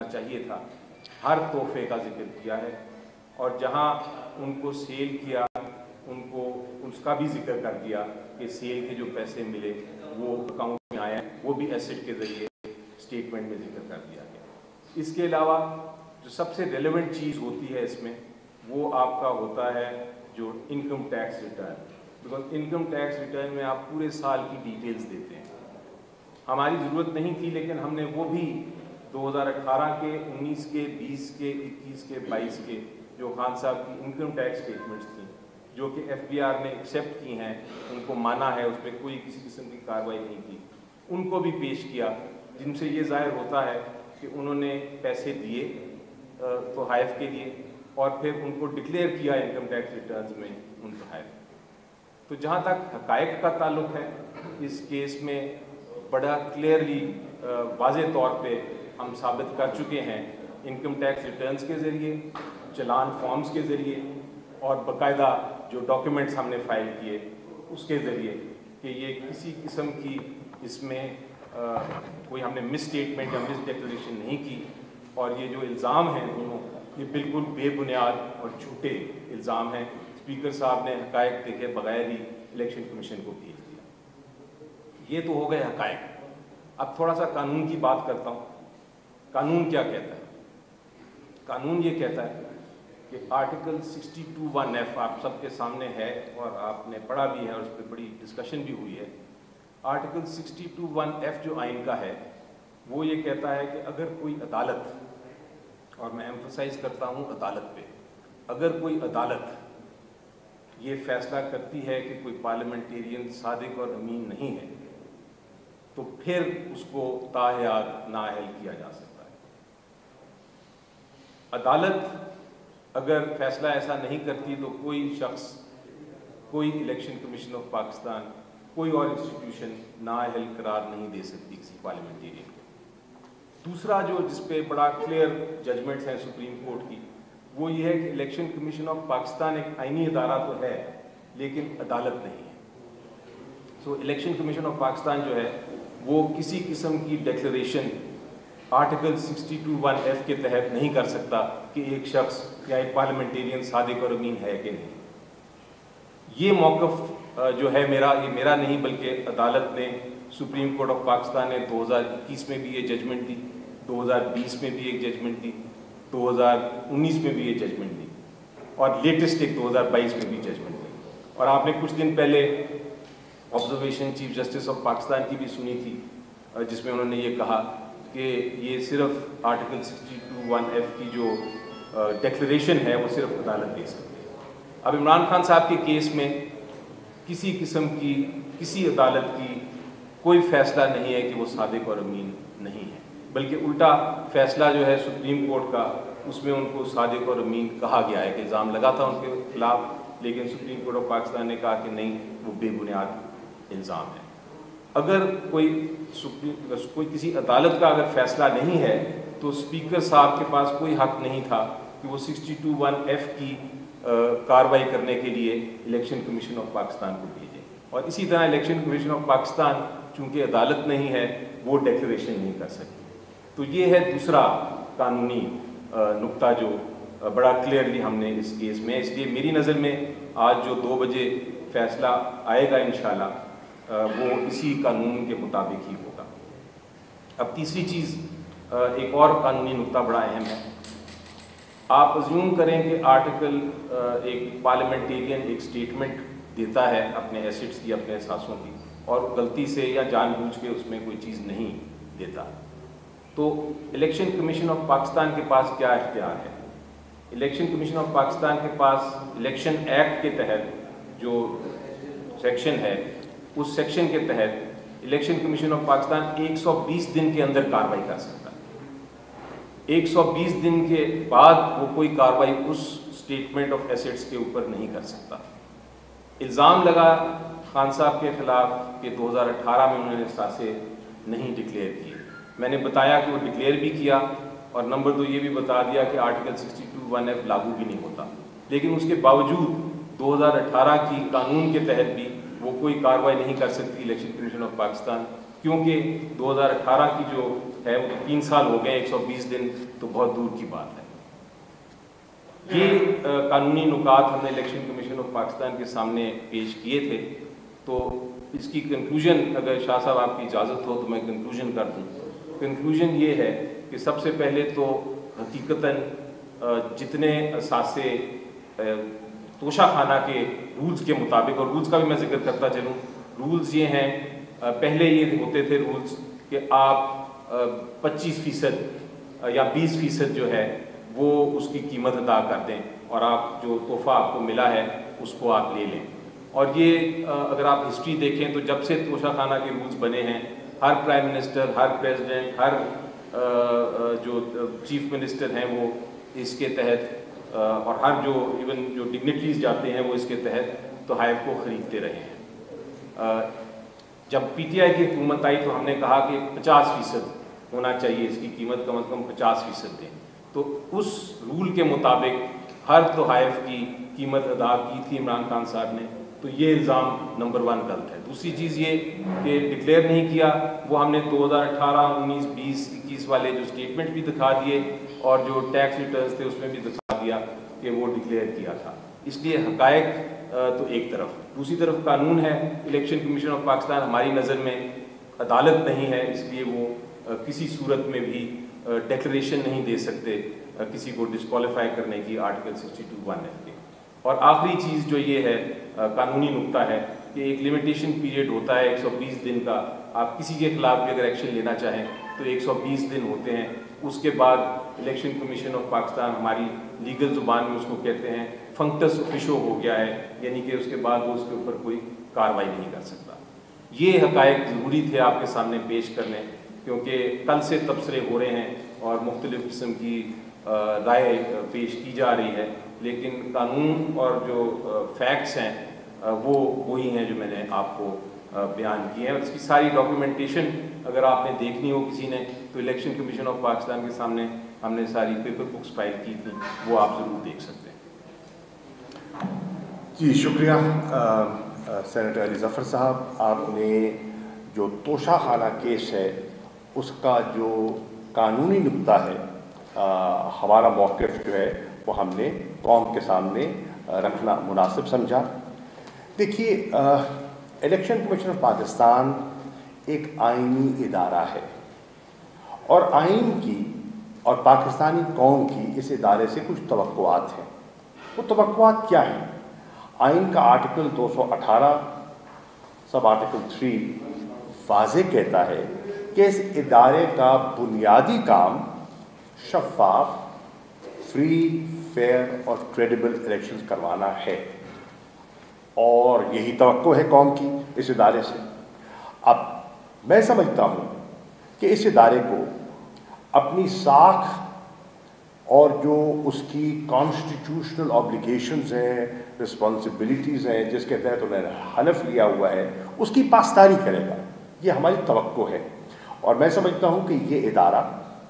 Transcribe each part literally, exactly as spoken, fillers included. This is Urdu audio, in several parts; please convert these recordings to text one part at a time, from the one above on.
چاہیے تھا، ہر تحفے کا ذکر کیا ہے، اور جہاں ان کو سیل کیا ان کو اس کا بھی ذکر کر دیا کہ سیل کے جو پیسے ملے وہ اکاؤنٹ میں آیا ہے، وہ بھی ایسٹ کے ذریعے اسٹیٹمنٹ میں ذکر کر دیا گیا۔ اس کے علاوہ جو سب سے ریلیونٹ چیز ہوتی ہے اس میں وہ آپ کا ہوتا ہے جو income tax return, because income tax return میں آپ پورے سال کی ڈیٹیلز دیتے ہیں۔ ہماری ضرورت نہیں تھی لیکن ہم نے وہ بھی دو ہزار اٹھارہ کے، انیس کے، بیس کے، اکیس کے، بائیس کے جو خان صاحب کی انکم ٹیکس اسٹیٹمنٹس تھیں جو کہ ایف بی آر نے ایکسیپٹ کی ہیں، ان کو مانا ہے، اس پہ کوئی کسی قسم کی کارروائی نہیں کی، ان کو بھی پیش کیا، جن سے یہ ظاہر ہوتا ہے کہ انہوں نے پیسے دیے تحائف کے لیے اور پھر ان کو ڈکلیئر کیا انکم ٹیکس ریٹرنز میں ان تحائف۔ تو جہاں تک حقائق کا تعلق ہے اس کیس میں بڑا کلیئرلی واضح طور پہ ہم ثابت کر چکے ہیں انکم ٹیکس ریٹرنز کے ذریعے، چلان فارمز کے ذریعے اور باقاعدہ جو ڈاکیومنٹس ہم نے فائل کیے اس کے ذریعے کہ یہ کسی قسم کی اس میں آ, کوئی ہم نے مس اسٹیٹمنٹ یا مس ڈیکلریشن نہیں کی، اور یہ جو الزام ہیں دونوں یہ بالکل بے بنیاد اور جھوٹے الزام ہیں۔ اسپیکر صاحب نے حقائق دیکھے بغیر ہی الیکشن کمیشن کو بھیج دیا۔ یہ تو ہو گئے حقائق۔ اب تھوڑا سا قانون کی بات کرتا ہوں۔ قانون کیا کہتا ہے؟ قانون یہ کہتا ہے کہ article sixty two one F آپ سب کے سامنے ہے اور آپ نے پڑھا بھی ہے اور اس پہ بڑی ڈسکشن بھی ہوئی ہے۔ Article sixty two one F جو آئین کا ہے وہ یہ کہتا ہے کہ اگر کوئی عدالت، اور میں ایمفسائز کرتا ہوں عدالت پہ، اگر کوئی عدالت یہ فیصلہ کرتی ہے کہ کوئی پارلیمنٹیرین صادق اور امین نہیں ہے تو پھر اس کو تاحیات نااہل کیا جا سکتا ہے۔ عدالت اگر فیصلہ ایسا نہیں کرتی تو کوئی شخص، کوئی الیکشن کمیشن آف پاکستان، کوئی اور انسٹیٹیوشن نااہل قرار نہیں دے سکتی کسی پارلیمنٹیرین کو۔ دوسرا جو جس پہ بڑا کلیئر ججمنٹس ہیں سپریم کورٹ کی وہ یہ ہے کہ الیکشن کمیشن آف پاکستان ایک آئینی ادارہ تو ہے لیکن عدالت نہیں ہے۔ So election commission of Pakistan جو ہے وہ کسی قسم کی declaration article sixty two one F کے تحت نہیں کر سکتا کہ ایک شخص یا ایک پارلیمنٹیرین صادق اور امین ہے کہ نہیں۔ یہ موقف جو ہے میرا، یہ میرا نہیں بلکہ عدالت نے، سپریم کورٹ آف پاکستان نے دو ہزار اکیس میں بھی یہ ججمنٹ دی، دو ہزار بیس میں بھی ایک ججمنٹ دی، دو ہزار انیس میں بھی یہ ججمنٹ دی، اور لیٹسٹ ایک دو ہزار بائیس میں بھی ججمنٹ دی۔ اور آپ نے کچھ دن پہلے observation chief justice of Pakistan کی بھی سنی تھی جس میں انہوں نے یہ کہا کہ یہ صرف article sixty two one F کی جو ڈیکلریشن ہے وہ صرف عدالت دے سکتی ہے۔ اب عمران خان صاحب کے کیس میں کسی قسم کی کسی عدالت کی کوئی فیصلہ نہیں ہے کہ وہ صادق اور امین نہیں ہے، بلکہ الٹا فیصلہ جو ہے سپریم کورٹ کا اس میں ان کو صادق اور امین کہا گیا ہے کہ الزام لگا تھا ان کے خلاف، لیکن سپریم کورٹ آف پاکستان نے کہا کہ نہیں، وہ بے بنیاد الزام ہے۔ اگر کوئی کوئی کسی عدالت کا اگر فیصلہ نہیں ہے تو اسپیکر صاحب کے پاس کوئی حق نہیں تھا کہ وہ سکسٹی ٹو ون ایف کی کارروائی کرنے کے لیے الیکشن کمیشن آف پاکستان کو بھیجے، اور اسی طرح الیکشن کمیشن آف پاکستان چونکہ عدالت نہیں ہے وہ ڈیکلریشن نہیں کر سکتی۔ تو یہ ہے دوسرا قانونی نقطہ جو بڑا کلیئرلی ہم نے اس کیس میں، اس لیے میری نظر میں آج جو دو بجے فیصلہ آئے گا انشاءاللہ وہ اسی قانون کے مطابق ہی ہوگا۔ اب تیسری چیز، ایک اور قانونی نقطہ بڑا اہم ہے۔ آپ ازیوم کریں کہ آرٹیکل ایک پارلیمنٹیرین ایک سٹیٹمنٹ دیتا ہے اپنے ایسٹس کی، اپنے اثاثوں کی، اور غلطی سے یا جان بوجھ کے اس میں کوئی چیز نہیں دیتا، تو الیکشن کمیشن آف پاکستان کے پاس کیا اختیار ہے؟ الیکشن کمیشن آف پاکستان کے پاس الیکشن ایکٹ کے تحت جو سیکشن ہے اس سیکشن کے تحت الیکشن کمیشن آف پاکستان ایک سو بیس دن کے اندر کارروائی کر سکتا ہے۔ ایک سو بیس دن کے بعد وہ کوئی کارروائی اس اسٹیٹمنٹ آف ایسٹس کے اوپر نہیں کر سکتا۔ الزام لگا خان صاحب کے خلاف کہ دو ہزار اٹھارہ میں انہوں نے اثاثے نہیں ڈکلیئر کیے، میں نے بتایا کہ وہ ڈکلیئر بھی کیا، اور نمبر دو یہ بھی بتا دیا کہ article sixty two one F لاگو بھی نہیں ہوتا، لیکن اس کے باوجود دو ہزار اٹھارہ کی قانون کے تحت بھی وہ کوئی کارروائی نہیں کر سکتی الیکشن کمیشن آف پاکستان کیونکہ دو ہزار اٹھارہ کی جو ہے وہ تین سال ہو گئے، ایک سو بیس دن تو بہت دور کی بات ہے۔ یہ قانونی نکات ہم نے الیکشن کمیشن آف پاکستان کے سامنے پیش کیے تھے، تو اس کی کنکلوژن اگر شاہ صاحب آپ کی اجازت ہو تو میں کنکلوژن کر دوں۔ کنکلوژن یہ ہے کہ سب سے پہلے تو حقیقتاً جتنے اثاثے توشہ خانہ کے رولز کے مطابق، اور رولز کا بھی میں ذکر کرتا چلوں، رولز یہ ہیں، پہلے یہ ہوتے تھے رولز کہ آپ پچیس فیصد یا بیس فیصد جو ہے وہ اس کی قیمت ادا کر دیں اور آپ جو تحفہ آپ کو ملا ہے اس کو آپ لے لیں۔ اور یہ اگر آپ ہسٹری دیکھیں تو جب سے توشہ خانہ کے رولز بنے ہیں، ہر پرائم منسٹر، ہر پریزیڈنٹ، ہر جو چیف منسٹر ہیں وہ اس کے تحت، اور ہر جو ایون جو ڈگنیٹریز جاتے ہیں وہ اس کے تحت تحائف کو خریدتے رہے ہیں۔ جب پی ٹی آئی کی حکومت آئی تو ہم نے کہا کہ پچاس فیصد ہونا چاہیے، اس کی قیمت کم از کم پچاس فیصد دیں، تو اس رول کے مطابق ہر تحائف کی قیمت ادا کی تھی عمران خان صاحب نے، تو یہ الزام نمبر ون غلط ہے۔ دوسری چیز یہ کہ ڈکلیئر نہیں کیا، وہ ہم نے دو ہزار اٹھارہ انیس بیس اکیس والے جو اسٹیٹمنٹ بھی دکھا دیے اور جو ٹیکس ریٹرنز تھے اس میں بھی دکھا دیا کہ وہ ڈکلیئر کیا تھا۔ اس لیے حقائق تو ایک طرف، دوسری طرف قانون ہے، الیکشن کمیشن آف پاکستان ہماری نظر میں عدالت نہیں ہے، اس لیے وہ کسی صورت میں بھی ڈیکلریشن نہیں دے سکتے کسی کو ڈسکوالیفائی کرنے کی article sixty two one F کے۔ اور آخری چیز جو یہ ہے قانونی نقطہ ہے کہ ایک لمیٹیشن پیریڈ ہوتا ہے ایک سو بیس دن کا، آپ کسی کے خلاف بھی اگر ایکشن لینا چاہیں تو ایک سو بیس دن ہوتے ہیں، اس کے بعد الیکشن کمیشن آف پاکستان ہماری لیگل زبان میں اس کو کہتے ہیں فنکٹس اوفیشو ہو گیا ہے، یعنی کہ اس کے بعد وہ اس کے اوپر کوئی کارروائی نہیں کر سکتا۔ یہ حقائق ضروری تھے آپ کے سامنے پیش کرنے، کیونکہ کل سے تبصرے ہو رہے ہیں اور مختلف قسم کی رائے پیش کی جا رہی ہے، لیکن قانون اور جو فیکٹس ہیں وہ وہی ہیں جو میں نے آپ کو بیان کیے ہیں۔ اور اس کی ساری ڈاکیومنٹیشن اگر آپ نے دیکھنی ہو کسی نے تو الیکشن کمیشن آف پاکستان کے سامنے ہم نے ساری پیپر بکس فائل کی تھیں، وہ آپ ضرور دیکھ سکتے ہیں۔ جی شکریہ سینیٹر علی ظفر صاحب، آپ نے جو توشہ خانہ کیس ہے اس کا جو قانونی نقطہ ہے، ہمارا موقف جو ہے وہ ہم نے قوم کے سامنے رکھنا مناسب سمجھا۔ دیکھیے، الیکشن کمیشن آف پاکستان ایک آئینی ادارہ ہے، اور آئین کی اور پاکستانی قوم کی اس ادارے سے کچھ توقعات ہیں۔ وہ توقعات کیا ہیں؟ آئین کا آرٹیکل دو سو اٹھارہ سب آرٹیکل تھری واضح کہتا ہے کہ اس ادارے کا بنیادی کام شفاف، فری، فیئر اور کریڈیبل الیکشنز کروانا ہے، اور یہی توقع ہے قوم کی اس ادارے سے۔ اب میں سمجھتا ہوں کہ اس ادارے کو اپنی ساکھ اور جو اس کی کانسٹیٹیوشنل آبلیگیشنز ہیں، رسپانسبلٹیز ہیں جس کے تحت انہوں نے حلف لیا ہوا ہے، اس کی پاسداری کرے گا، یہ ہماری توقع ہے۔ اور میں سمجھتا ہوں کہ یہ ادارہ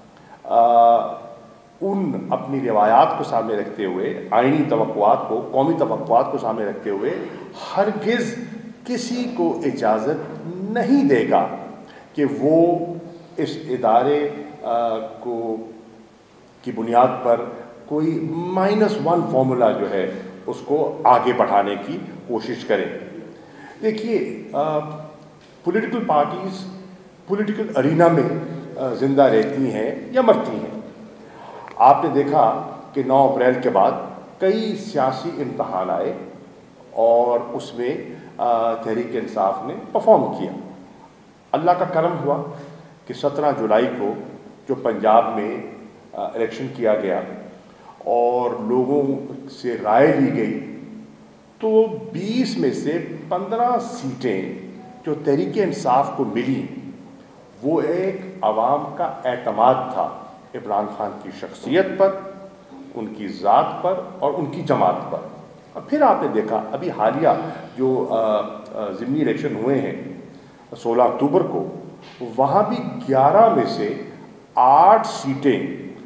ان اپنی روایات کو سامنے رکھتے ہوئے، آئینی توقعات کو، قومی توقعات کو سامنے رکھتے ہوئے ہرگز کسی کو اجازت نہیں دے گا کہ وہ اس ادارے کو کی بنیاد پر کوئی مائنس ون فارمولا جو ہے اس کو آگے بڑھانے کی کوشش کرے۔ دیکھیے، پولیٹیکل پارٹیز پولیٹیکل ارینا میں زندہ رہتی ہیں یا مرتی ہیں۔ آپ نے دیکھا کہ نو اپریل کے بعد کئی سیاسی امتحان آئے اور اس میں تحریک انصاف نے پرفارم کیا۔ اللہ کا کرم ہوا کہ سترہ جولائی کو جو پنجاب میں الیکشن کیا گیا اور لوگوں سے رائے لی گئی تو بیس میں سے پندرہ سیٹیں جو تحریک انصاف کو ملی وہ ایک عوام کا اعتماد تھا عمران خان کی شخصیت پر، ان کی ذات پر اور ان کی جماعت پر۔ اور پھر آپ نے دیکھا ابھی حالیہ جو ضمنی الیکشن ہوئے ہیں سولہ اکتوبر کو، وہاں بھی گیارہ میں سے آٹھ سیٹیں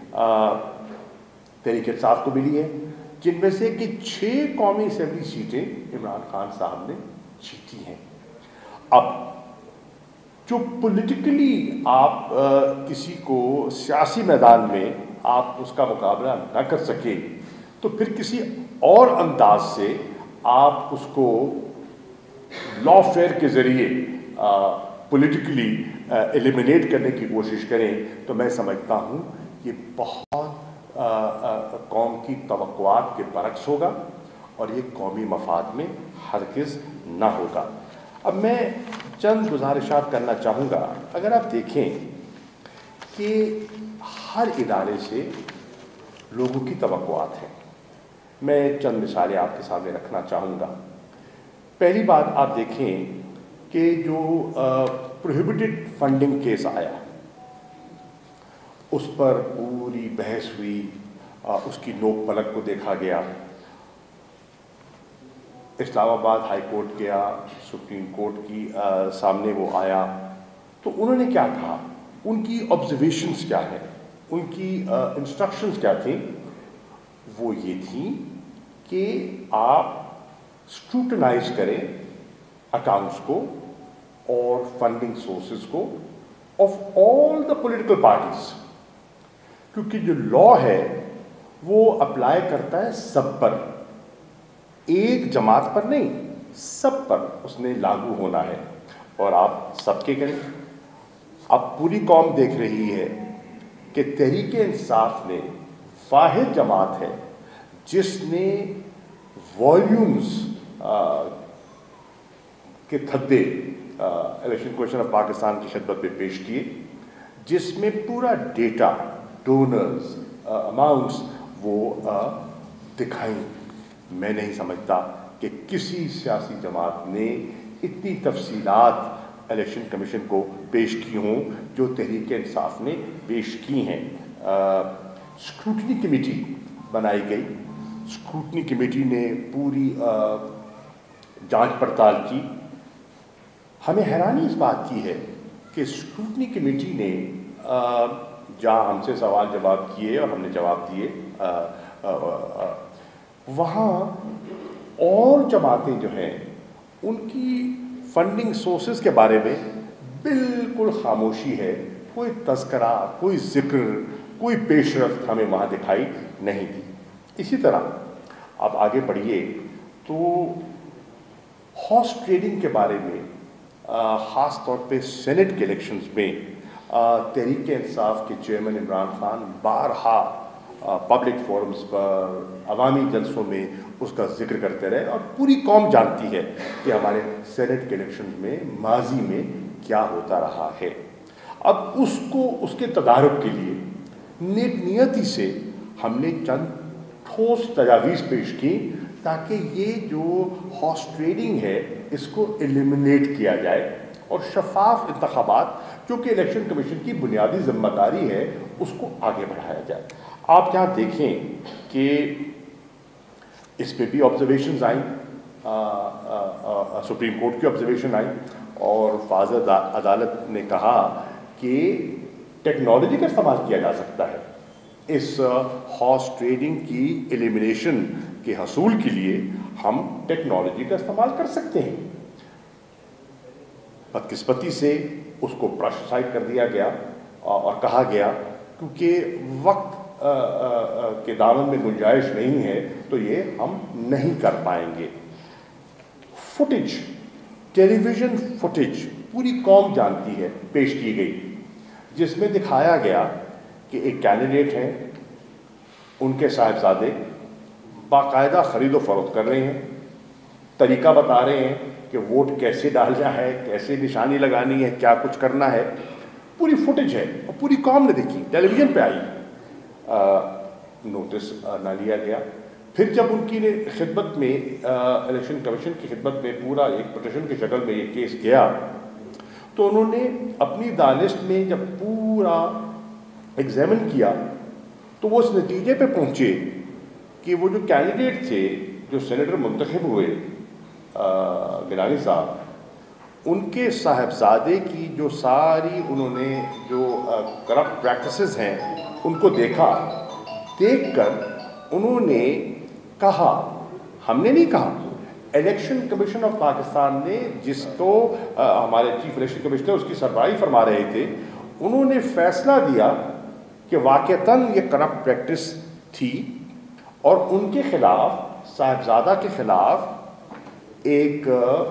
تحریک انصاف کو ملی ہیں، جن میں سے کہ چھ قومی اسمبلی سیٹیں عمران خان صاحب نے جیتی ہیں۔ اب جو پولیٹیکلی آپ کسی کو سیاسی میدان میں آپ اس کا مقابلہ نہ کر سکیں تو پھر کسی اور انداز سے آپ اس کو لا فیئر کے ذریعے پولیٹیکلی ایلیمینیٹ کرنے کی کوشش کریں تو میں سمجھتا ہوں یہ بہت قوم کی توقعات کے برعکس ہوگا اور یہ قومی مفاد میں ہرگز نہ ہوگا۔ اب میں چند گزارشات کرنا چاہوں گا۔ اگر آپ دیکھیں کہ ہر ادارے سے لوگوں کی توقعات ہیں، میں چند مثالیں آپ کے سامنے رکھنا چاہوں گا۔ پہلی بات آپ دیکھیں کہ جو پروہیبٹڈ فنڈنگ کیس آیا اس پر پوری بحث ہوئی، اس کی نوک پلک کو دیکھا گیا، اسلام آباد ہائی کورٹ گیا، سپریم کورٹ کی سامنے وہ آیا، تو انہوں نے کیا کہا، ان کی آبزرویشنز کیا ہیں، ان کی انسٹرکشنز کیا تھیں؟ وہ یہ تھیں کہ آپ اسکروٹنائز کریں اکاؤنٹس کو اور فنڈنگ سورسز کو of all the political parties, کیونکہ جو لا ہے وہ اپلائی کرتا ہے سب پر، ایک جماعت پر نہیں، سب پر اس نے لاگو ہونا ہے، اور آپ سب کے کریں۔ اب پوری قوم دیکھ رہی ہے کہ تحریک انصاف نے واحد جماعت ہے جس نے والیومز کے تھدے الیکشن کمیشن آف پاکستان کی خدمت میں پیش کیے، جس میں پورا ڈیٹا، ڈونرز، اماؤنٹس وہ دکھائیں۔ میں نہیں سمجھتا کہ کسی سیاسی جماعت نے اتنی تفصیلات الیکشن کمیشن کو پیش کی ہوں جو تحریک انصاف نے پیش کی ہیں۔ اسکروٹنی کمیٹی بنائی گئی، اسکروٹنی کمیٹی نے پوری جانچ پڑتال کی۔ ہمیں حیرانی اس بات کی ہے کہ اسکروٹنی کمیٹی نے جہاں ہم سے سوال جواب کیے اور ہم نے جواب دیے، وہاں اور جماعتیں جو ہیں ان کی فنڈنگ سورسز کے بارے میں بالکل خاموشی ہے، کوئی تذکرہ، کوئی ذکر، کوئی پیش رفت ہمیں وہاں دکھائی نہیں دی۔ اسی طرح آپ آگے بڑھیے تو ہارس ٹریڈنگ کے بارے میں خاص طور پہ سینٹ کے الیکشنز میں تحریک انصاف کے چیئرمین عمران خان بارہا پبلک فورمز پر، عوامی جلسوں میں اس کا ذکر کرتے رہے، اور پوری قوم جانتی ہے کہ ہمارے سینٹ کے الیکشنز میں ماضی میں کیا ہوتا رہا ہے۔ اب اس کو اس کے تدارک کے لیے نیک نیتی سے ہم نے چند ٹھوس تجاویز پیش کی تاکہ یہ جو ہارس ٹریڈنگ ہے اس کو ایلیمینیٹ کیا جائے اور شفاف انتخابات جو کہ الیکشن کمیشن کی بنیادی ذمہ داری ہے اس کو آگے بڑھایا جائے۔ آپ یہاں دیکھیں کہ اس پہ بھی آبزرویشنز آئیں، سپریم کورٹ کی آبزرویشن آئی اور فاضل عدالت نے کہا کہ ٹیکنالوجی کا استعمال کیا جا سکتا ہے اس ہارس ٹریڈنگ کی ایلیمینیشن کے حصول کے لیے، ہم ٹیکنالوجی کا استعمال کر سکتے ہیں۔ بدقسمتی سے اس کو برش سائڈ کر دیا گیا اور کہا گیا کیونکہ وقت کے دامن میں گنجائش نہیں ہے تو یہ ہم نہیں کر پائیں گے۔ فوٹیج، ٹیلی ویژن فوٹیج پوری قوم جانتی ہے، پیش کی گئی، جس میں دکھایا گیا کہ ایک کینڈیڈیٹ ہیں، ان کے صاحبزادے باقاعدہ خرید و فروخت کر رہے ہیں، طریقہ بتا رہے ہیں کہ ووٹ کیسے ڈالنا ہے، کیسے نشانی لگانی ہے، کیا کچھ کرنا ہے، پوری فوٹیج ہے اور پوری قوم نے دیکھی، ٹیلی ویژن پہ آئی۔ نوٹس نہ لیا گیا۔ پھر جب ان کی خدمت میں الیکشن کمیشن کی خدمت میں پورا ایک پٹیشن کی شکل میں یہ کیس گیا تو انہوں نے اپنی دانست میں جب پورا ایگزامن کیا تو وہ اس نتیجے پہ پہنچے کہ وہ جو کینڈیڈیٹ تھے جو سینیٹر منتخب ہوئے گیلانی صاحب، ان کے صاحبزادے کی جو ساری انہوں نے جو کرپٹ پریکٹسز ہیں ان کو دیکھا، دیکھ کر انہوں نے کہا، ہم نے نہیں کہا، الیکشن کمیشن آف پاکستان نے جس کو ہمارے چیف الیکشن کمشنر اس کی سربراہی فرما رہے تھے، انہوں نے فیصلہ دیا کہ واقعتاً یہ کرپٹ پریکٹس تھی اور ان کے خلاف، صاحبزادہ کے خلاف ایک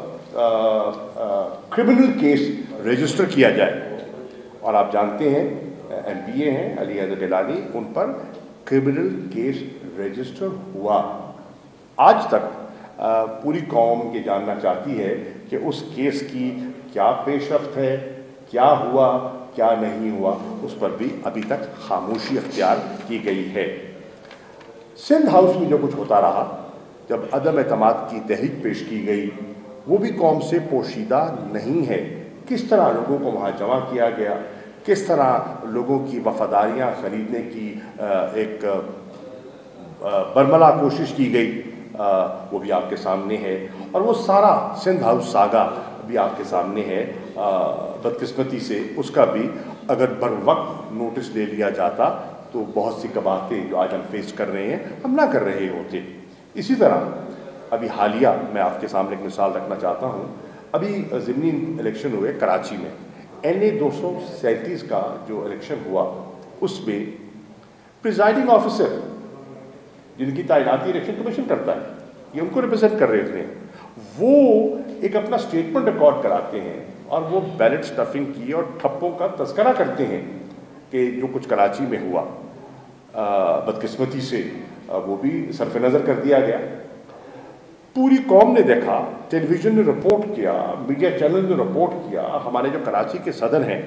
کرمنل کیس رجسٹر کیا جائے. اور آپ جانتے ہیں ایم پی اے ہیں علی حیدر گیلانی، ان پر کرمنل کیس رجسٹر ہوا. آج تک پوری قوم یہ جاننا چاہتی ہے کہ اس کیس کی کیا پیش رفت ہے، کیا ہوا کیا نہیں ہوا، اس پر بھی ابھی تک خاموشی اختیار کی گئی ہے. سندھ ہاؤس میں جو کچھ ہوتا رہا، جب عدم اعتماد کی تحریک پیش کی گئی، وہ بھی قوم سے پوشیدہ نہیں ہے. کس طرح لوگوں کو وہاں جمع کیا گیا، کس طرح لوگوں کی وفاداریاں خریدنے کی ایک برملا کوشش کی گئی، وہ بھی آپ کے سامنے ہے. اور وہ سارا سندھ ہاؤس ساگا بھی آپ کے سامنے ہے. بدقسمتی سے اس کا بھی اگر بر وقت نوٹس لے لیا جاتا تو بہت سی باتیں جو آج ہم فیس کر رہے ہیں ہم نہ کر رہے ہوتے. اسی طرح ابھی حالیہ میں آپ کے سامنے ایک مثال رکھنا چاہتا ہوں. ابھی ضمنی الیکشن ہوئے کراچی میں، این اے دو سو سینتیس کا جو الیکشن ہوا، اس میں پریزائڈنگ آفیسر جن کی تعیناتی الیکشن کمیشن کرتا ہے، یہ ان کو ریپرزینٹ کر رہے تھے، وہ ایک اپنا اسٹیٹمنٹ ریکارڈ کراتے ہیں اور وہ بیلٹ اسٹفنگ کی اور ٹھپوں کا تذکرہ کرتے ہیں کہ جو کچھ کراچی میں ہوا بدقسمتی سے وہ بھی صرف نظر کر دیا گیا. پوری قوم نے دیکھا، ٹیلی ویژن نے رپورٹ کیا، میڈیا چینل نے رپورٹ کیا. ہمارے جو کراچی کے صدر ہیں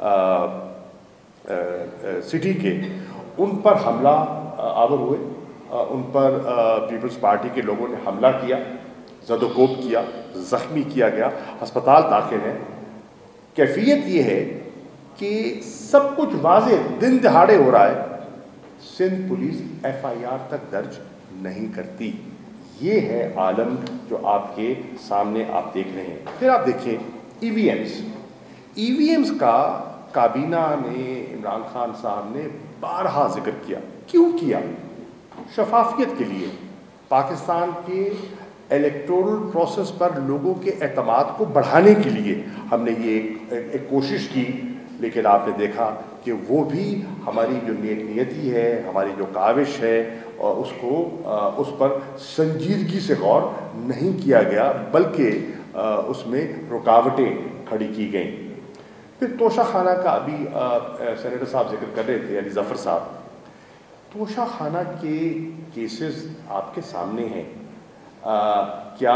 سٹی کے، ان پر حملہ آور ہوئے، ان پر پیپلز پارٹی کے لوگوں نے حملہ کیا، زد و کوب کیا، زخمی کیا گیا، ہسپتال داخل ہیں. کیفیت یہ ہے کہ سب کچھ واضح دن دہاڑے ہو رہا ہے، Sindh police F I R تک درج نہیں کرتی. یہ ہے عالم جو آپ کے سامنے آپ دیکھ رہے ہیں. پھر آپ دیکھیں ای وی ایمز. ای وی ایمز کا کابینہ نے، عمران خان صاحب نے بارہا ذکر کیا. کیوں کیا؟ شفافیت کے لیے، پاکستان کے الیکٹورل پروسیس پر لوگوں کے اعتماد کو بڑھانے کے لیے ہم نے یہ ایک, ایک کوشش کی. لیکن آپ نے دیکھا کہ وہ بھی ہماری جو نیک نیتی ہے، ہماری جو کاوش ہے، اور اس کو اس پر سنجیدگی سے غور نہیں کیا گیا، بلکہ اس میں رکاوٹیں کھڑی کی گئیں. پھر توشہ خانہ کا ابھی سینیٹر صاحب ذکر کر رہے تھے، علی ظفر صاحب. توشہ خانہ کے کیسز آپ کے سامنے ہیں. کیا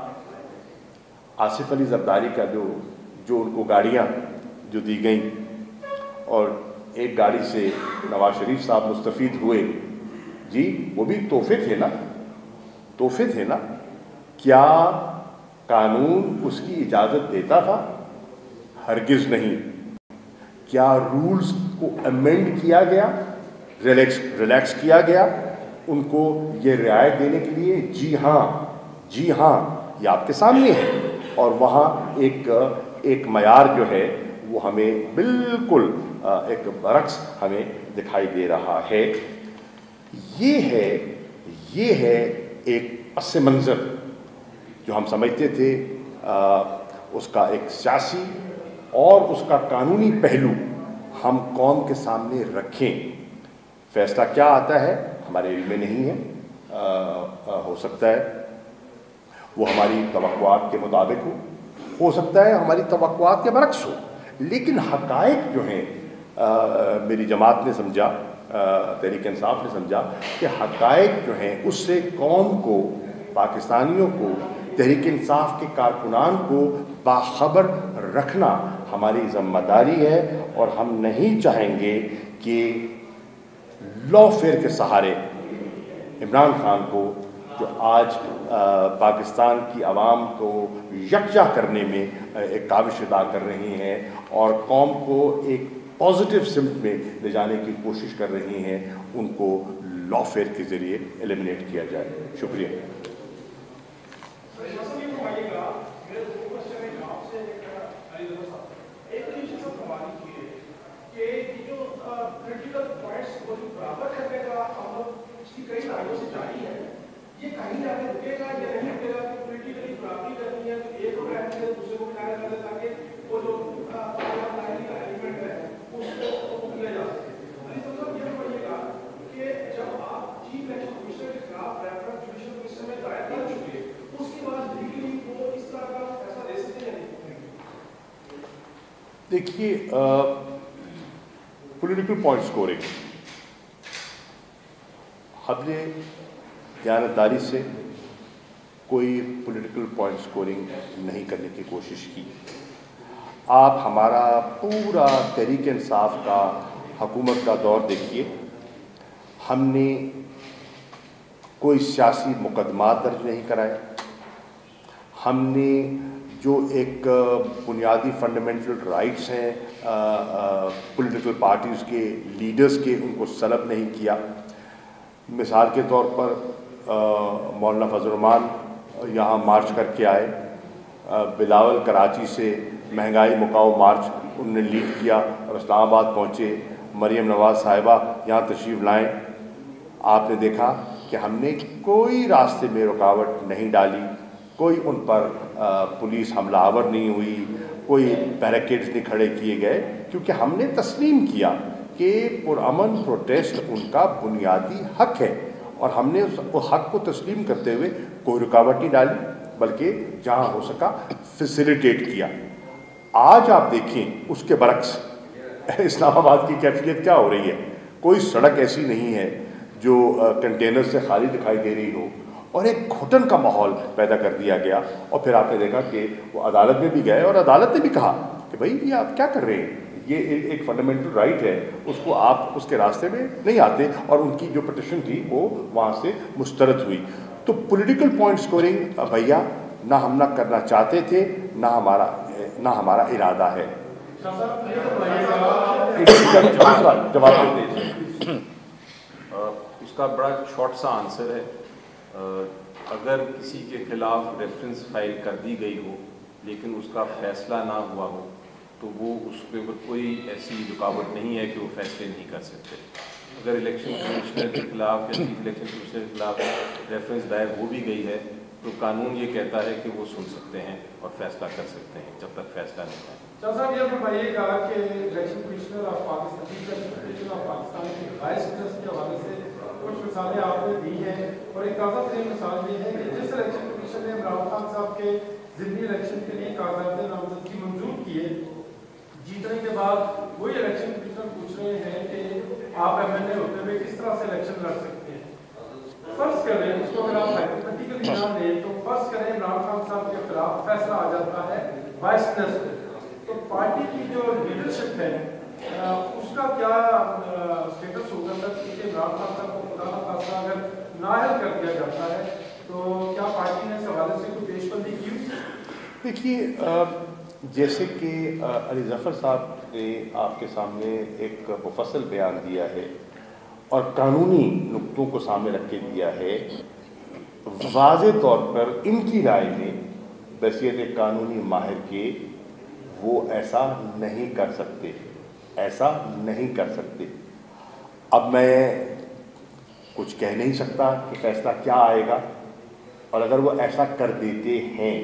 آصف علی زرداری کا جو جو ان کو گاڑیاں جو دی گئیں اور ایک گاڑی سے نواز شریف صاحب مستفید ہوئے، جی وہ بھی تحفے تھے نا، تحفے تھے نا. کیا قانون اس کی اجازت دیتا تھا؟ ہرگز نہیں. کیا رولز کو امینڈ کیا گیا، ریلیکس ریلیکس کیا گیا ان کو یہ رعایت دینے کے لیے؟ جی ہاں، جی ہاں، یہ آپ کے سامنے ہے. اور وہاں ایک ایک معیار جو ہے وہ ہمیں بالکل ایک برعکس ہمیں دکھائی دے رہا ہے. یہ ہے یہ ہے ایک پس منظر جو ہم سمجھتے تھے اس کا ایک سیاسی اور اس کا قانونی پہلو ہم قوم کے سامنے رکھیں. فیصلہ کیا آتا ہے ہمارے علم میں نہیں ہے. آ, آ, ہو سکتا ہے وہ ہماری توقعات کے مطابق ہو ہو سکتا ہے ہماری توقعات کے برعکس ہو. لیکن حقائق جو ہیں آ, میری جماعت نے سمجھا، تحریک انصاف نے سمجھا کہ حقائق جو ہیں اس سے قوم کو، پاکستانیوں کو، تحریک انصاف کے کارکنان کو باخبر رکھنا ہماری ذمہ داری ہے. اور ہم نہیں چاہیں گے کہ لا فیئر کے سہارے عمران خان کو، جو آج پاکستان کی عوام کو یکجا کرنے میں ایک کاوش ادا کر رہی ہیں اور قوم کو ایک پازیٹیو سمت میں لے جانے کی کوشش کر رہی ہیں، ان کو لا فیئر کے ذریعے ایلیمنیٹ کیا جائے. شکریہ. یہ کہیں جا کے رکے گا یا نہیں رکے گا؟ پولیٹیکلی برابری کرنی ہے تو ایک ہوگا دوسرے کو ملایا جاتا ہے تاکہ وہ جو ایلیمنٹ ہے اس کو کیا جا سکے. علی صاحب یہ بتائیے گا کہ جب آپ چیف الیکشن کمشنر کے خلاف ریفرنس جوڈیشل کمیشن میں دائر کر چکے اس کے بعد لیگلی وہ اس طرح کا فیصلہ دے سکتے ہیں؟ دیکھیے پولیٹیکل پوائنٹ اسکورنگ ہم نے دیانتداری سے کوئی پولیٹیکل پوائنٹ اسکورنگ نہیں کرنے کی کوشش کی. آپ ہمارا پورا تحریک انصاف کا حکومت کا دور دیکھیے, ہم نے کوئی سیاسی مقدمات درج نہیں کرائے. ہم نے جو ایک بنیادی فنڈامنٹل رائٹس ہیں پولیٹیکل پارٹیز کے لیڈرز کے, ان کو سلب نہیں کیا. مثال کے طور پر مولانا فضل الرحمان یہاں مارچ کر کے آئے, بلاول کراچی سے مہنگائی مکاؤ مارچ انہوں نے لیڈ کیا اور اسلام آباد پہنچے. مریم نواز صاحبہ یہاں تشریف لائیں. آپ نے دیکھا کہ ہم نے کوئی راستے میں رکاوٹ نہیں ڈالی, کوئی ان پر پولیس حملہ آور نہیں ہوئی, کوئی بیریکیڈز نہیں کھڑے کیے گئے, کیونکہ ہم نے تسلیم کیا کہ پرامن پروٹیسٹ ان کا بنیادی حق ہے, اور ہم نے اس حق کو تسلیم کرتے ہوئے کوئی رکاوٹ نہیں ڈالی, بلکہ جہاں ہو سکا فیسیلیٹیٹ کیا. آج آپ دیکھیں اس کے برعکس اسلام آباد کی کیفیت کیا ہو رہی ہے. کوئی سڑک ایسی نہیں ہے جو کنٹینر سے خالی دکھائی دے رہی ہو, اور ایک گھٹن کا ماحول پیدا کر دیا گیا. اور پھر آپ نے دیکھا کہ وہ عدالت میں بھی گئے اور عدالت نے بھی کہا کہ بھائی یہ آپ کیا کر رہے ہیں, یہ ایک فنڈامنٹل رائٹ ہے, اس کو آپ اس کے راستے میں نہیں آتے. اور ان کی جو پٹیشن تھی وہ وہاں سے مسترد ہوئی. تو پولیٹیکل پوائنٹ اسکورنگ بھیا نہ ہم نہ کرنا چاہتے تھے, نہ ہمارا نہ ہمارا ارادہ ہے. جواب دیتے اس کا بڑا شارٹ سا آنسر ہے. اگر کسی کے خلاف ریفرنس فائل کر دی گئی ہو لیکن اس کا فیصلہ نہ ہوا ہو تو وہ اس کے اوپر کوئی ایسی رکاوٹ نہیں ہے کہ وہ فیصلے نہیں کر سکتے. اگر الیکشن کمشنر کے خلاف یا چیف الیکشن کمشنر کے خلاف ریفرنس دائر ہو بھی گئی ہے تو قانون یہ کہتا ہے کہ وہ سن سکتے ہیں اور فیصلہ کر سکتے ہیں جب تک فیصلہ نہیں ہے. شاہ صاحب یہ فرمائیے گا کہ election commissioner of Pakistan chief election commissioner of Pakistan کے وائس چانسلر کے حوالے سے کچھ مثالیں آپ نے دی ہیں, اور ایک تازہ ترین مثال یہ ہے کہ جس الیکشن کمیشن نے عمران خان صاحب کے ضمنی الیکشن کے لیے کاغذات نامزدگی منظور کیے, جیتنے کے بعد وہی الیکشن کمیشن پوچھ رہے ہیں کہ آپ ایم ایل اے ہوتے ہوئے کس طرح سے الیکشن لڑ سکتے ہیں. فرض کریں اس کو اگر آپ ہائپوتھیٹیکلی جان لیں تو فرض کریں عمران خان صاحب کے خلاف فیصلہ آ جاتا ہے وائس چانسلر, تو پارٹی کی جو لیڈرشپ ہے اس کا کیا اسٹیٹس ہوگا سر, کیونکہ عمران خان صاحب کو خدا نہ خاصہ اگر نااہل کر دیا جاتا ہے تو کیا پارٹی نے اس حوالے سے کوئی پیش بندی کی؟ دیکھیے جیسے کہ علی ظفر صاحب نے آپ کے سامنے ایک مفصل بیان دیا ہے اور قانونی نقطوں کو سامنے رکھ کے دیا ہے, واضح طور پر ان کی رائے میں بحیثیت ایک قانونی ماہر کے وہ ایسا نہیں کر سکتے, ایسا نہیں کر سکتے. اب میں کچھ کہہ نہیں سکتا کہ فیصلہ کیا آئے گا, اور اگر وہ ایسا کر دیتے ہیں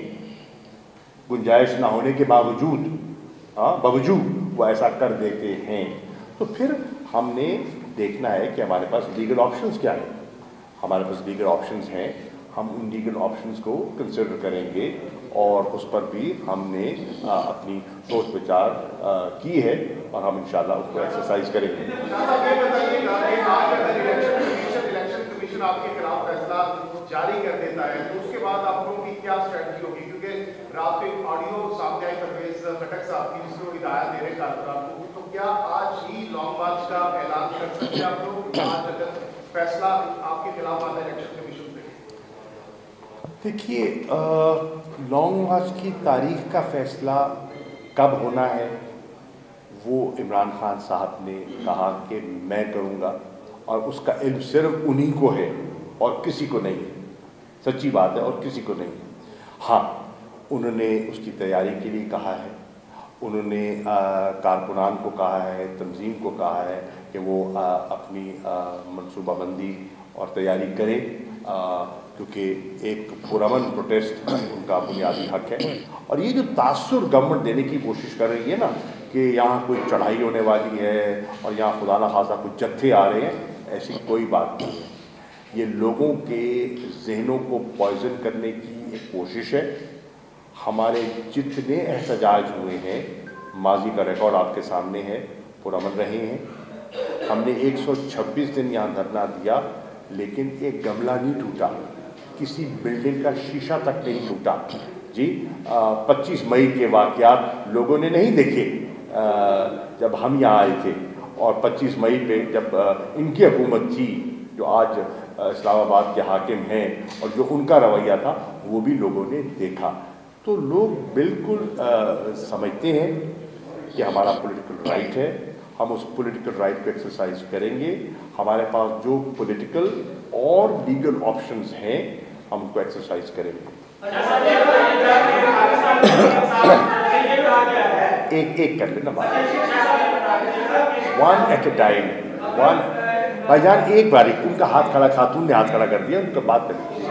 گنجائش نہ ہونے کے باوجود ہاں باوجود وہ ایسا کر دیتے ہیں تو پھر ہم نے دیکھنا ہے کہ ہمارے پاس لیگل آپشنز کیا ہیں. ہمارے پاس لیگل آپشنز ہیں, ہم ان لیگل آپشنز کو کنسیڈر کریں گے, اور اس پر بھی ہم نے اپنی سوچ وچار کی ہے اور ہم انشاءاللہ اس کو ایکسرسائز کریں گے. الیکشن کمیشن آپ کے خلاف فیصلہ جاری کر دیتا ہے تو اس کے بعد آپ لوگوں کی کیا اسٹریٹجی ہوگی, کیونکہ رات کو آڈیو سامنے آئی پرویز خٹک صاحب کی جس کو ہدایت دے رہے کارکنان کو, تو کیا آج ہی لانگ مارچ کا اعلان کر سکتے ہیں آپ لوگ آج اگر فیصلہ آپ کے خلاف آتا ہے الیکشن کمیشن سے؟ دیکھیے لانگ مارچ کی تاریخ کا فیصلہ کب ہونا ہے وہ عمران خان صاحب نے کہا کہ میں کروں گا, اور اس کا علم صرف انہی کو ہے اور کسی کو نہیں ہے. سچی بات ہے, اور کسی کو نہیں ہے. ہاں انہوں نے اس کی تیاری کے لیے کہا ہے, انہوں نے کارکنان کو کہا ہے, تنظیم کو کہا ہے کہ وہ اپنی منصوبہ بندی اور تیاری کرے. क्योंकि एक पुरअमन प्रोटेस्ट उनका बुनियादी हक है। और ये जो तासुर गवर्नमेंट देने की कोशिश कर रही है ना कि यहाँ कोई चढ़ाई होने वाली है और यहाँ खुदा न खासा कुछ जत्थे आ रहे हैं, ऐसी कोई बात नहीं है। ये लोगों के जहनों को पॉइजन करने की एक कोशिश है। हमारे जितने एहतजाज हुए हैं, माजी का रिकॉर्ड आपके सामने है, पुरअमन रहे हैं। हमने एक सौ छब्बीस दिन यहाँ धरना दिया, लेकिन एक गमला नहीं टूटा, किसी बिल्डिंग का शीशा तक नहीं टूटा जी। पच्चीस मई के वाक़यात लोगों ने नहीं देखे आ, जब हम यहाँ आए थे, और पच्चीस मई पे जब आ, इनकी हुकूमत थी जो आज इस्लामाबाद के हाकिम हैं, और जो उनका रवैया था वो भी लोगों ने देखा। तो लोग बिल्कुल आ, समझते हैं कि हमारा पॉलिटिकल राइट है, हम उस पॉलिटिकल राइट को एक्सरसाइज करेंगे। हमारे पास जो पॉलिटिकल और लीगल ऑप्शंस हैं हम उनको एक्सरसाइज करेंगे। एक एक कर लेना बात, one at a time, one भाईजान एक बारी। उनका हाथ खड़ा, खातून ने हाथ खड़ा कर दिया, उनका बात कर लीजिए।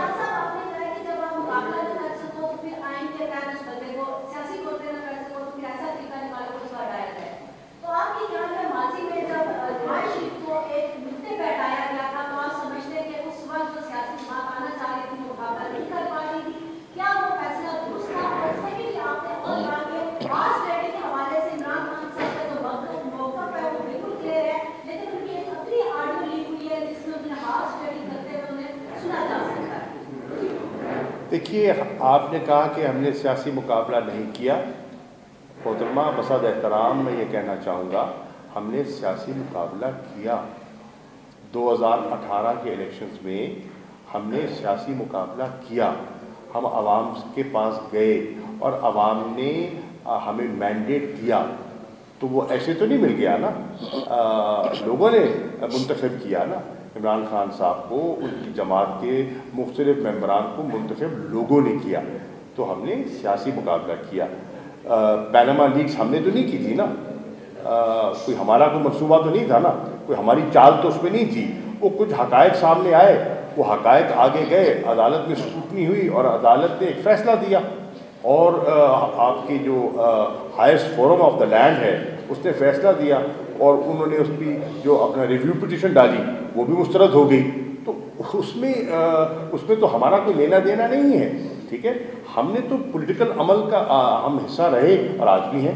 देखिए, आपने कहा कि हमने सियासी मुकाबला नहीं किया। मोहतरमा बसद एहतराम मैं ये कहना चाहूँगा, हमने सियासी मुकाबला किया। दो हज़ार अठारह के इलेक्शंस में हमने सियासी मुकाबला किया। हम आवाम के पास गए और आवाम ने हमें मैंडेट दिया, तो वो ऐसे तो नहीं मिल गया ना, आ, लोगों ने मुंतखब किया ना इमरान खान साहब को, उनकी जमात के मुख्तलिफ मेंबरान को मुंतखब लोगों ने किया। तो हमने सियासी मुकाबला किया। पैनामा लीक्स हमने तो नहीं की थी ना, आ, कोई हमारा कोई मनसूबा तो नहीं था ना, कोई हमारी चाल तो उसमें नहीं थी। वो कुछ हकायक सामने आए, वो हकायक आगे गए, अदालत में स्क्रूटनी हुई और अदालत ने एक फ़ैसला दिया, और आ, आपकी जो highest forum of the land है उसने फ़ैसला दिया, और उन्होंने उसकी जो अपना रिव्यू पिटीशन डाली वो भी मुस्तरद हो गई। तो उसमें आ, उसमें तो हमारा कोई लेना देना नहीं है, ठीक है। हमने तो पॉलिटिकल अमल का आ, हम हिस्सा रहे और आज भी हैं।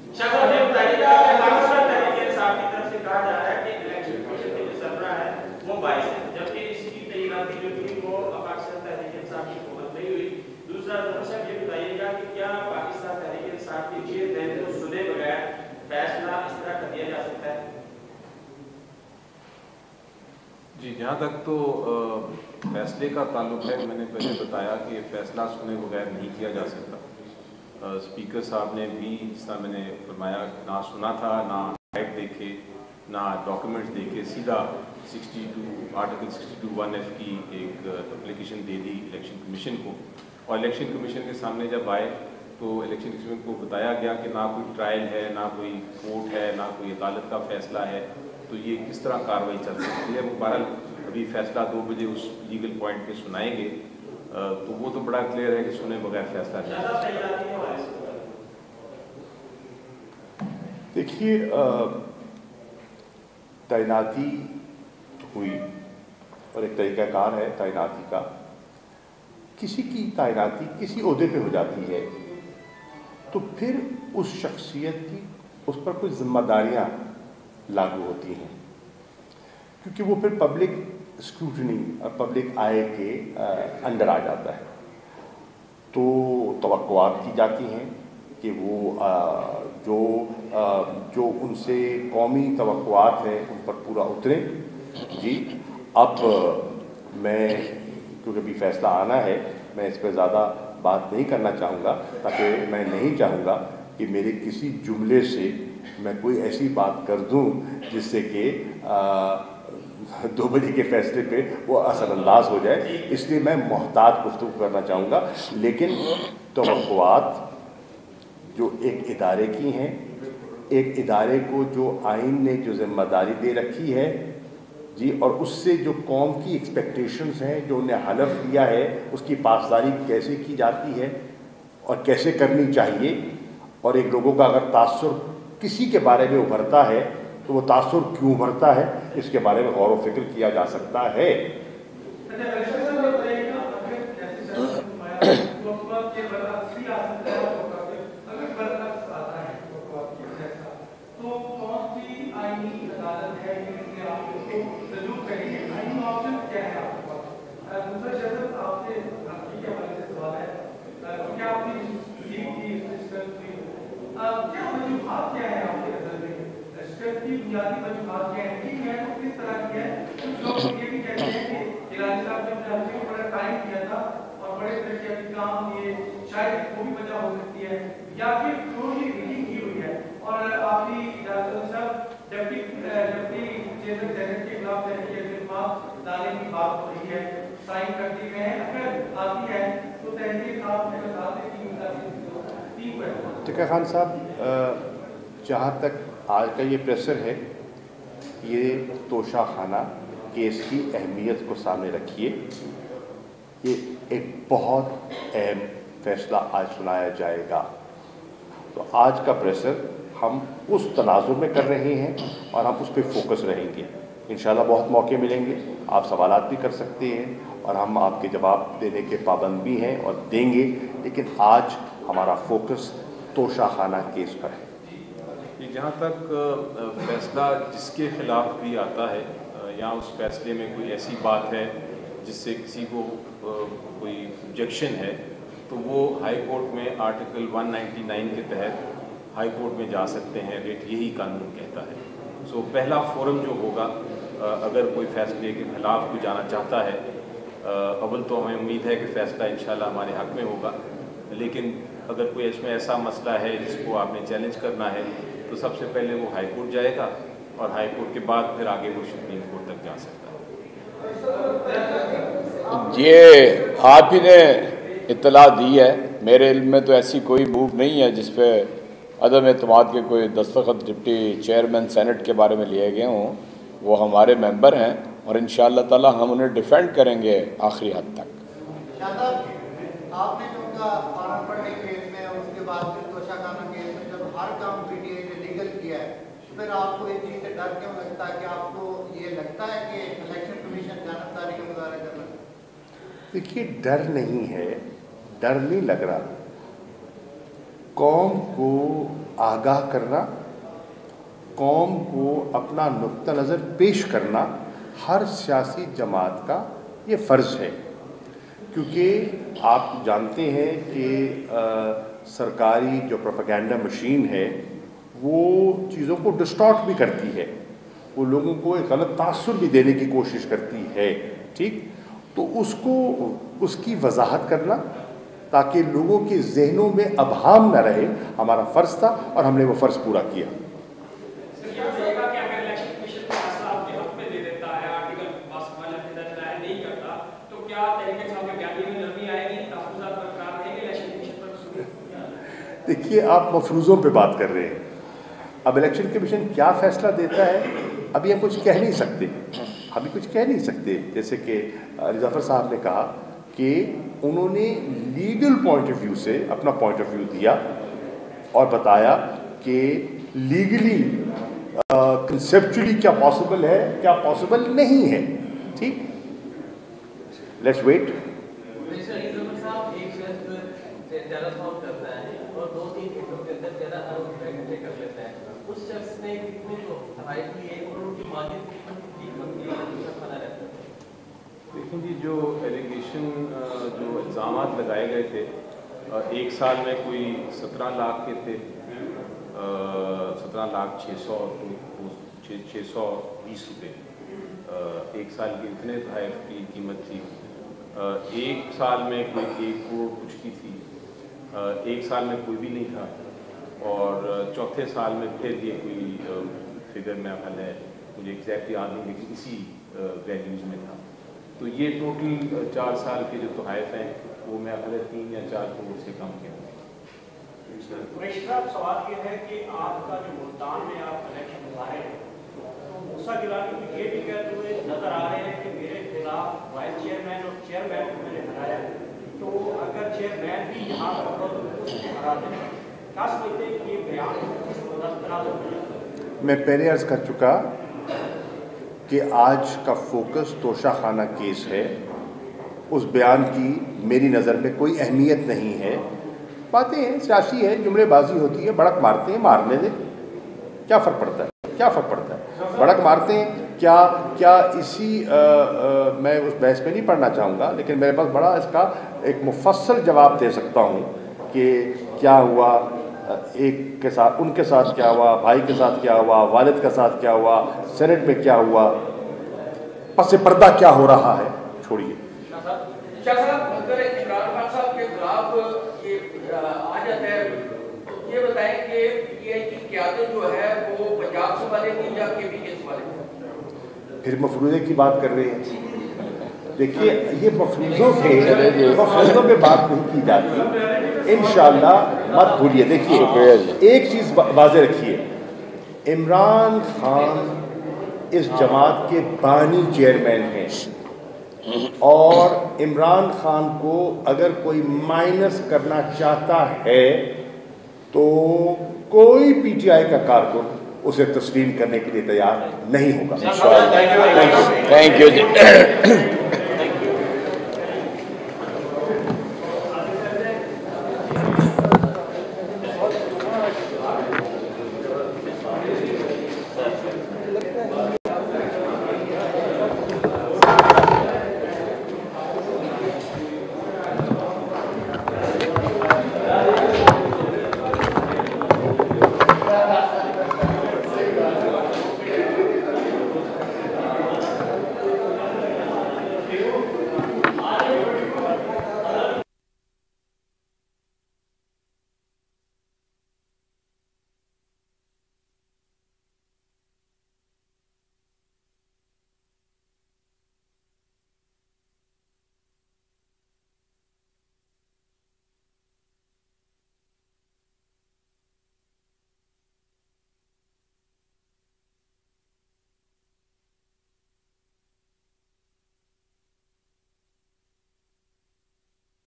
जी, जहाँ तक तो फैसले का ताल्लुक है, मैंने पहले बताया कि फैसला सुने बगैर नहीं किया जा सकता। स्पीकर साहब ने भी, जिस तरह मैंने फरमाया, ना सुना था, ना हाइट देखे, ना डॉक्यूमेंट्स देखे, सीधा sixty two article sixty two one F की एक एप्लीकेशन दे दी इलेक्शन कमीशन को। और इलेक्शन कमीशन के सामने जब आए तो इलेक्शन कमीशन को बताया गया कि ना कोई ट्रायल है, ना कोई कोर्ट है, ना कोई अदालत का फैसला है, तो ये किस तरह कार्रवाई चल सकती है। बहरहाल अभी फैसला दो बजे उस लीगल पॉइंट पे सुनाएंगे, तो वो तो बड़ा क्लियर है कि सुने बगैर फैसला नहीं। देखिए, तैनाती हुई और एक तरीक़ाकार है तैनाती का। किसी की तैनाती किसी ओहदे पे हो जाती है तो फिर उस शख्सियत की उस पर कुछ जिम्मेदारियाँ लागू होती हैं, क्योंकि वो फिर पब्लिक स्क्रूटनी और पब्लिक आय के अंडर आ जाता है। तो तवक्कुआत की जाती हैं कि वो आ, जो आ, जो उनसे कौमी तवक्कुआत हैं उन पर पूरा उतरे। जी, अब मैं, क्योंकि अभी फैसला आना है, मैं इस पर ज़्यादा बात नहीं करना चाहूँगा, ताकि मैं नहीं चाहूँगा कि मेरे किसी जुमले से मैं कोई ऐसी बात कर दूं जिससे कि दो बजे के फैसले पे वो असरअंदाज हो जाए, इसलिए मैं मोहतात गुफ्तगू करना चाहूँगा। लेकिन तवक्कुआत जो एक इदारे की हैं, एक इदारे को जो आइन ने जो जिम्मेदारी दे रखी है, जी, और उससे जो कौम की एक्सपेक्टेशंस हैं, जो उन्हें हलफ लिया है, उसकी पासदारी कैसे की जाती है और कैसे करनी चाहिए, और एक लोगों का अगर तासुर किसी के बारे में उभरता है तो वो तासुर क्यों उभरता है, इसके बारे में गौर व फिक्र किया जा सकता है। बुनियादी वजूहात क्या है कि मैं तो किस तरह की है, कुछ लोग ये भी कहते हैं कि गिलानी साहब ने अपने को बड़ा टाइम दिया था और बड़े तरह के अभी काम ये शायद वो भी वजह हो सकती है, या फिर टोटली रीडिंग की हुई है। और आपकी साहब डिप्टी डिप्टी चेयरमैन सेनेट के खिलाफ तहरीक लाने की बात हो रही है, साइन कर दी गए हैं, अगर आती है तो तहरीक आप मेरे साथ ठीक है। टिक्का खान साहब, जहाँ तक आज का ये प्रेशर है, ये तोशा खाना केस की अहमियत को सामने रखिए। ये एक बहुत अहम फैसला आज सुनाया जाएगा, तो आज का प्रेशर हम उस तनाजुर में कर रहे हैं और हम उस पर फोकस रहेंगे। इंशाल्लाह बहुत मौके मिलेंगे, आप सवालात भी कर सकते हैं और हम आपके जवाब देने के पाबंद भी हैं और देंगे, लेकिन आज हमारा फोकस तोशा खाना केस पर है। जहाँ तक फैसला जिसके खिलाफ भी आता है, या उस फैसले में कोई ऐसी बात है जिससे किसी को कोई ऑब्जेक्शन है, तो वो हाई कोर्ट में आर्टिकल एक सौ निन्यानवे के तहत हाई कोर्ट में जा सकते हैं। रेट यही कानून कहता है। सो पहला फोरम जो होगा, अगर कोई फैसले के खिलाफ कोई जाना चाहता है, अव्वल तो हमें उम्मीद है कि फ़ैसला इंशाल्लाह हमारे हक़ में होगा, लेकिन अगर कोई इसमें ऐसा मसला है जिसको आपने चैलेंज करना है, तो सबसे पहले वो हाई कोर्ट जाएगा और हाई कोर्ट के बाद फिर आगे वो सुप्रीम कोर्ट तक जा सकता है। ये आप ही ने इत्तला दी है, मेरे इल्म में तो ऐसी कोई मूव नहीं है जिस पे अदम एतमाद के कोई दस्तखत डिप्टी चेयरमैन सेनेट के बारे में लिए गए हों। वो हमारे मेंबर हैं और इंशाअल्लाह ताला हम उन्हें डिफेंड करेंगे आखिरी हद तक। आपने जो उनका फॉरन फंडिंग केस में, उसके बाद फिर तोशा खाना केस में जब हर काम पीटीआई ने लीगल किया है, फिर आपको इस चीज़ से डर क्यों लगता है कि आपको ये लगता है कि इलेक्शन कमीशन जानबदारी का मुजाहरा कर रहा है? देखिए, डर नहीं है, डर नहीं लग रहा। कौम को आगाह करना, कौम को अपना नुक्ता नज़र पेश करना हर सियासी जमात का ये फ़र्ज़ है, क्योंकि आप जानते हैं कि आ, सरकारी जो प्रोपेगेंडा मशीन है वो चीज़ों को डिस्टॉर्ट भी करती है, वो लोगों को एक गलत तासुर भी देने की कोशिश करती है। ठीक, तो उसको उसकी वजाहत करना ताकि लोगों के जहनों में अबहाम न रहे, हमारा फ़र्ज़ था और हमने वो फ़र्ज़ पूरा किया। देखिए, आप मफरूज़ों पे बात कर रहे हैं। अब इलेक्शन कमीशन क्या फ़ैसला देता है अभी हम कुछ कह नहीं सकते, अभी कुछ कह नहीं सकते। जैसे कि रिज़ाफ़र साहब ने कहा कि उन्होंने लीगल पॉइंट ऑफ व्यू से अपना पॉइंट ऑफ व्यू दिया और बताया कि लीगली कंसेप्चुअली क्या पॉसिबल है, क्या पॉसिबल नहीं है। ठीक, लेट्स वेट। और दो तीन घंटों के अंदर ज़्यादा आरोप इकट्ठे कर लेता है, उस शख्स ने कितने जो सफाई की है और उनकी मालिक की बनती है। देखिए जी, जो एलिगेशन जो इल्ज़ामात लगाए गए थे, एक साल में कोई सत्रह लाख के थे, सत्रह लाख छः सौ छः सौ बीस रुपये एक साल की, इतने तहफ़ की कीमत थी। एक साल में कोई एक करोड़ कुछ की थी, एक साल में कोई भी नहीं था, और चौथे साल में फिर ये कोई फिगर में अकल है, मुझे एग्जैक्ट याद नहीं, लेकिन इसी वैल्यूज़ में था। तो ये टोटल चार साल के जो तोहफ़ हैं वो मैं अकल तीन या चार करोड़ से कम के कमिश्नर, सवाल ये है कि आपका जो मुल्तान में आप इलेक्शन गुजारे हैं, तो मूसा गिलानी को ये भी कहते हुए नजर आ रहे हैं कि मेरे खिलाफ वाइस चेयरमैन और चेयरमैन को मैंने हराया, तो अगर चेयरमैन भी यहाँ पर हो तो उसको हरा दें, क्या समझते हैं कि ये बयान किस तरह से? मैं पहले अर्ज कर चुका कि आज का फोकस तोशा खाना केस है, उस बयान की मेरी नज़र में कोई अहमियत नहीं है। बातें हैं, सियासी है, जुमलेबाजी होती है, भड़क मारते हैं, मारने दें, क्या फ़र्क पड़ता है, क्या फ़र्क पड़ता है, भड़क मारते हैं। क्या क्या इसी आ, आ, मैं उस बहस में नहीं पढ़ना चाहूँगा, लेकिन मेरे पास बड़ा इसका एक मुफस्सल जवाब दे सकता हूँ कि क्या हुआ, एक के साथ, उनके साथ क्या हुआ, भाई के साथ क्या हुआ, वालिद के साथ क्या हुआ, सेनेट में क्या हुआ, पस पर्दा क्या हो रहा है, छोड़िए। शाह साहब, अगर इमरान खान साहब के खिलाफ ये आ जाता है, तो ये बताएं कि पीटीआई की क़यादत जो है वो पंजाब से वाले की या केपी के वाले? फिर मफरूज़े की बात कर रहे हैं। देखिए, ये मफरूज़ों पे मफरूज़ों पे बात नहीं की जाती, इंशाअल्लाह मत भूलिए। देखिए, एक चीज़ वाज़ेह रखिए, इमरान खान इस जमात के बानी चेयरमैन हैं, और इमरान खान को अगर कोई माइनस करना चाहता है तो कोई पीटीआई का कारकुन उसे तस्लीम करने के लिए तैयार नहीं होगा। Thank you.